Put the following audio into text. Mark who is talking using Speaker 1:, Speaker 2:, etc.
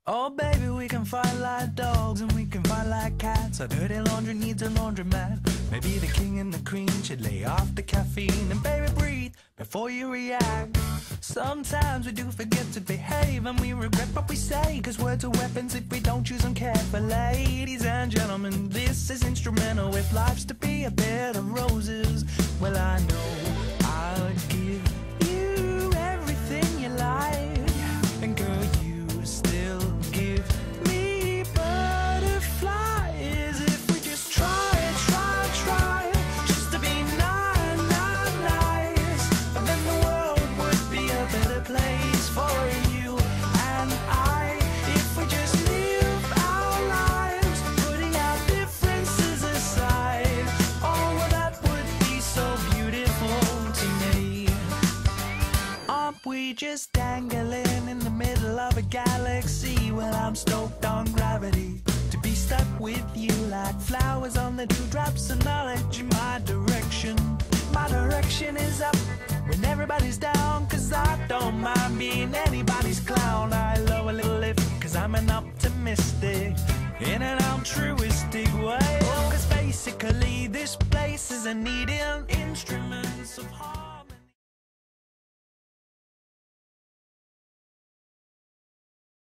Speaker 1: Oh baby, we can fight like dogs and we can fight like cats. Our dirty laundry needs a laundromat. Maybe the king and the queen should lay off the caffeine. And baby, breathe before you react. Sometimes we do forget to behave and we regret what we say, cause words are weapons if we don't use them carefully. Ladies and gentlemen, this is instrumental. If life's to be a bed of roses, well I know I'll give you everything you like. And girl, you still give me butterflies if we just try just to be nice. But then the world would be a better place for you and I if we just live our lives, putting our differences aside. Oh, well, that would be so beautiful to me. Aren't we just dangling in the middle of a galaxy? Well, I'm stoked on gravity, to be stuck with you like flowers on the dewdrops of knowledge in my direction. My direction is up when everybody's down, cause I don't mind being anybody's clown. I love a little lift cause I'm an optimistic in an altruistic way. Oh, cause basically this place is a needing instruments of heart.